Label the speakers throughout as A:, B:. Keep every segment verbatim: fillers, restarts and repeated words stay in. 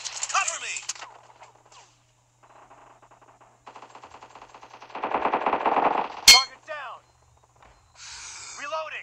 A: Cover me! Target down! Reloading!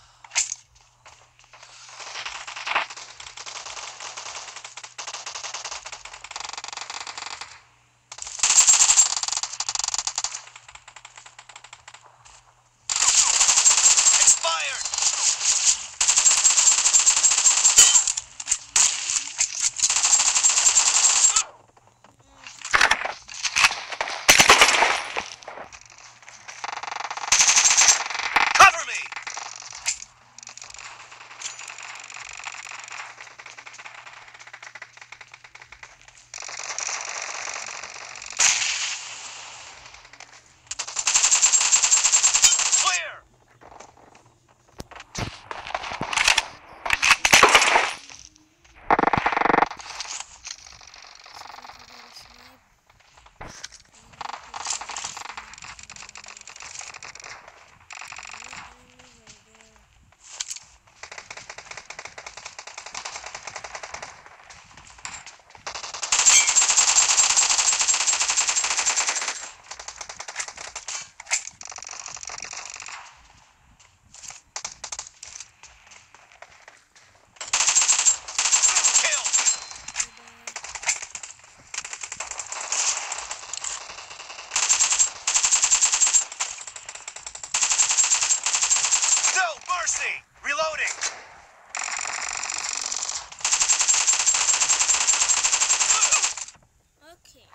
A: Reloading!
B: Okay.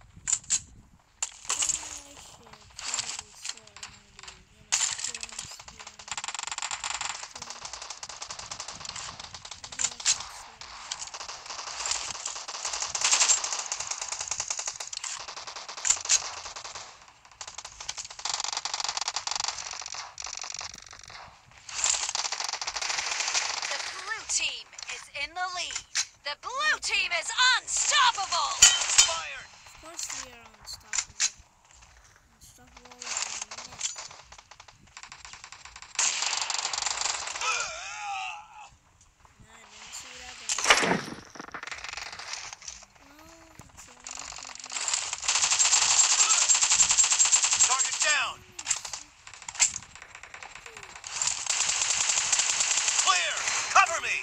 C: Team is in the lead. The blue team is unstoppable.
A: Expired.
B: Of course we are unstoppable. Unstoppable like a minute. Nah, didn't see that guy. No, it's a
A: Target down. Clear. Cover me.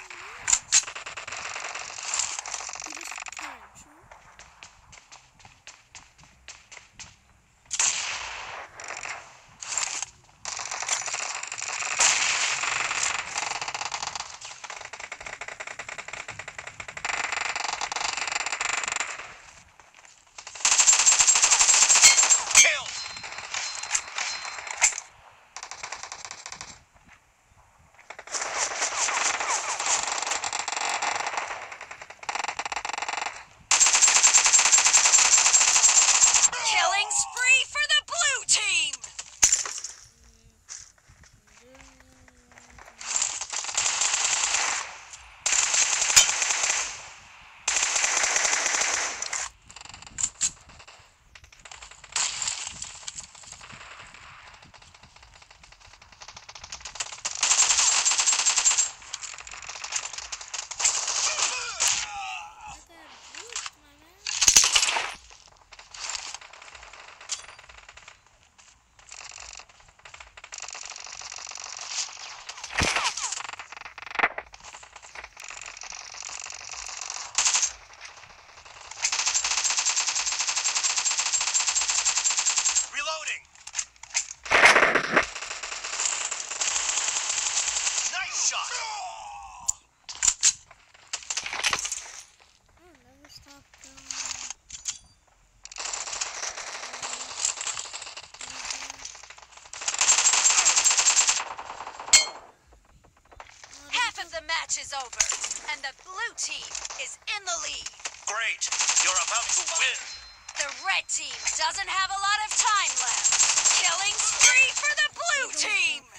C: match is over, and the blue team is in the lead.
A: Great! You're about to win!
C: The red team doesn't have a lot of time left. Killing spree for the blue team!